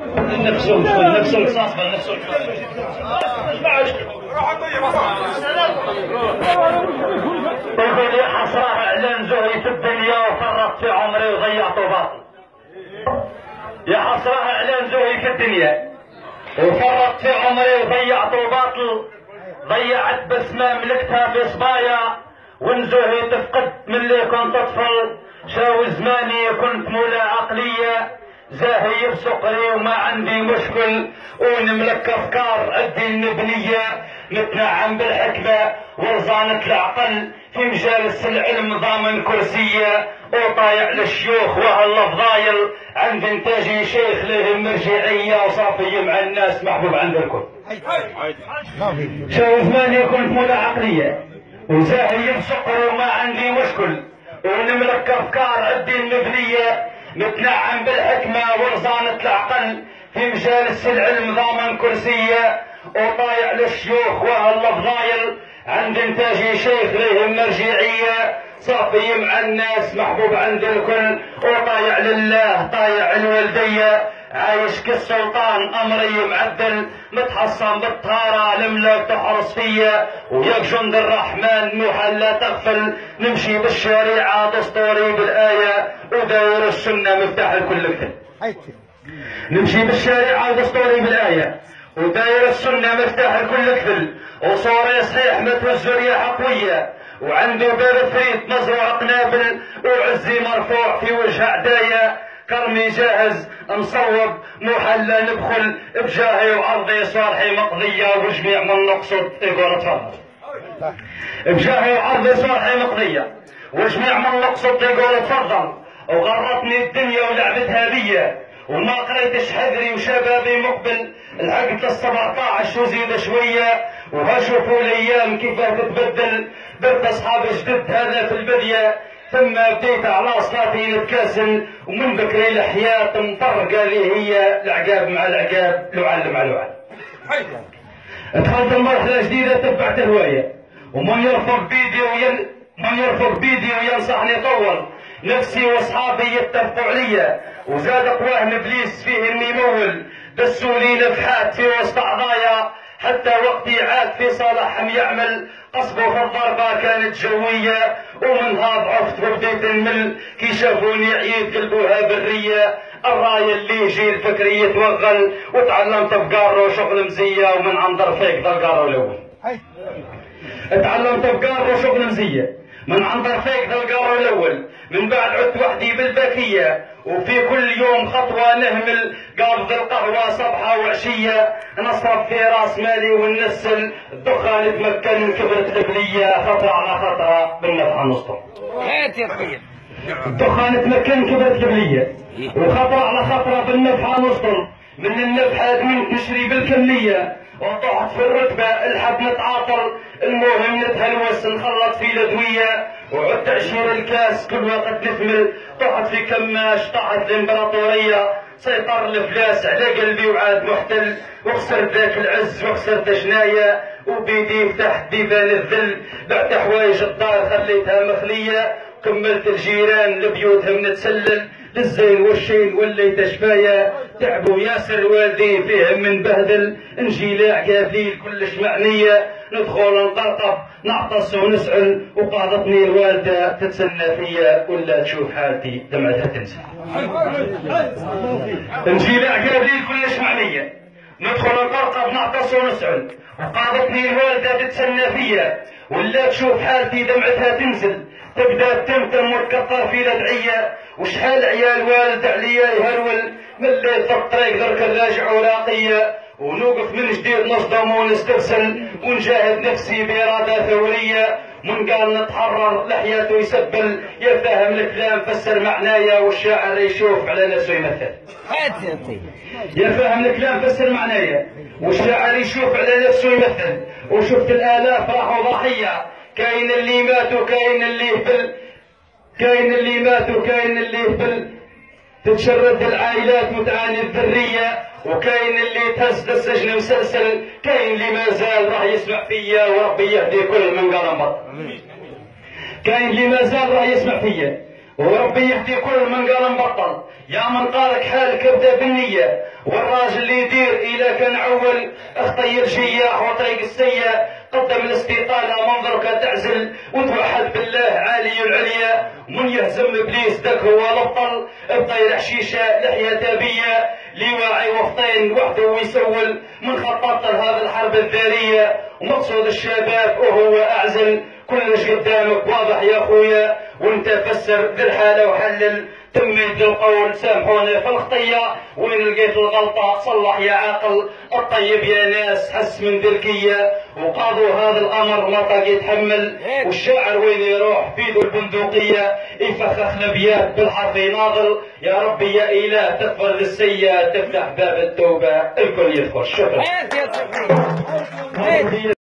نفسهم شوي، نفسهم صاصبة، نفسهم يقول يا حسرة اعلان زهري في الدنيا وفرطت في عمري وضيعت باطل. يا حسرة اعلان زهري في الدنيا وفرطت في عمري وضيعت باطل. ضيعت بسمة ملكتها في صبايا ونزهي تفقد من اللي كنت طفل. شاو زماني كنت مولا عقلية زاهي بسقري وما عندي مشكل ونملك افكار الدين بنية نتنعم بالحكمة ورزانة العقل في مجالس العلم ضامن كرسية وطايع للشيوخ وهالفضايل عند انتاجي شيخ له مرجعية وصافي مع الناس محبوب عند الكل. شاو زماني كنت مولا عقلية وزاهي بسقري وما عندي مشكل ونملك افكار الدين مبنية نتنعم بالحكمة ورزانة العقل في مجالس العلم ضامن كرسية وطايع للشيوخ وهالفضايل عند انتاجي شيخ لهم مرجعية صافي مع الناس محبوب عند الكل وطايع لله طايع الوالدية عايش كالسلطان امري معدل متحصن بالطهارة الملاك تحرص فيا وياك جند الرحمن نوحا لا تغفل نمشي بالشريعة دستوري بالآية وداير السنة مفتاح الكل كتل. نمشي بالشريعة ودستوري بالآية وداير السنة مفتاح الكل كتل وصوري صحيح متوز رياح قوية وعنده باب فريد مزروع قنابل وعزي مرفوع في وجه عدايا كرمي جاهز مصوب محلى ندخل بجاهي وعرضي صالحي مقضية وجميع من نقصد يقول تفضل. بجاهي وعرضي صالحي مقضية وجميع من نقصد يقول تفضل. وغرتني الدنيا ولعبتها بيا وما قريتش حذري وشبابي مقبل العقد 17 وزيد شوية وهشوفوا الايام كيف تتبدل. درت اصحاب جدد هذا في البدية ثم بديت على صلاتي نتكاسل ومن بكري الحياة مطرقة لي هي العقاب مع العقاب لعل مع لعل. دخلت المرحلة جديدة تبعت هواية ومن يرفق بيدي وينصحني طول نفسي واصحابي يتفقوا عليا وزاد قواه ابليس فيه اني مول دسوا لي نفحات في وسط اعضايا حتى وقتي عاد في صالحهم يعمل قصبه في الضربة كانت جوية ومنها ضعفت وبديت نمل كي شافوني عيد قلبوها برية. الراية اللي يجي الفكري يتوغل وتعلمت بقارو شغل مزية ومن عن ظرفيك ذا القارو الاول. تعلمت بقارو شغل مزية من عن ظرفيك ذا القارو الاول. من بعد عدت وحدي بالباكية وفي كل يوم خطوة نهمل قابض القهوة صبحة وعشية نصرف في راس مالي وننسل الدخان يتمكن كبرت البلية خطرة على خطرة بالنفحة نسطر. الدخان يتمكن كبرت البلية وخطرة على خطرة بالنفحة نسطر. من النفحة من تشري بالكمية وطحت في الرتبة الحد نتعاطل المهم نتهلوس نخلط في الادوية وعدت عشير الكاس كل وقت نثمل طحت في كماش طحت الامبراطورية سيطر الافلاس على قلبي وعاد محتل وخسرت ذاك العز وخسرت جناية وبيدي فتحت ديبان الذل بعت حوايج الدار خليتها مخلية كملت الجيران لبيوتهم نتسلل للزين والشين وليت شفايا تعبوا ياسر والدي فيهم من بهدل نجي لعقابليل كلش معنية ندخل نقرطب نعطس ونسأل وقاضتني الوالدة تتسنى فيا ولا تشوف حالتي دمعتها تنزل. نجي لعقابليل كلش معنية ندخل نقرطب نعطس ونسأل وقاضتني الوالدة تتسنى فيا ولا تشوف حالتي دمعتها تنزل. تبدا تمتم وتكثر في الادعيه وشحال عيال والد عليا يهرول من الليل في الطريق درك الراجع وراقيه ونوقف من جديد نصدم ونسترسل ونجاهد نفسي باراده ثوريه من قال نتحرر لحياته يسبل يفهم الكلام فسر معنايا والشاعر يشوف على نفسه يمثل. يفهم الكلام فسر معنايا والشاعر يشوف على نفسه يمثل. وشفت الالاف راحوا ضحيه كاين اللي مات وكاين اللي يهبل كاين اللي مات وكاين اللي يهبل تتشرد العائلات وتعاني الذريه وكاين اللي تهز السجن مسلسل كاين اللي ما زال راح يسمع فيا وربي يهدي كل من قال انبط. كاين اللي ما زال راح يسمع فيا وربي يهدي كل من قال مبطل. يا من قالك حالك ابدا بالنية، والراجل اللي يدير إلى كان عول اخطي الجياح وطريق السيء، قدم الاستقالة منظرك تعزل وتوحد بالله عالي العليا. من يهزم ابليس ذاك هو الابطل، ابطي الحشيشة لحية تابية لواعي وفطين وحده ويسول. من خطط لهذه الحرب الذارية ومقصود الشباب وهو اعزل. كلش قدامك واضح يا خويا، وانت فسر ذي الحالة وحلل. تميت القول سامحونا في الخطية، وين لقيت الغلطة صلح يا عاقل. الطيب يا ناس حس من ذلكية، وقاضوا هذا الامر ما طاق يتحمل. والشاعر وين يروح بيدو البندقية يفخخ الابيات بالحرف يناضل. يا ربي يا اله تغفر للسيئات، تفتح باب التوبة الكل يدخل. شكرا.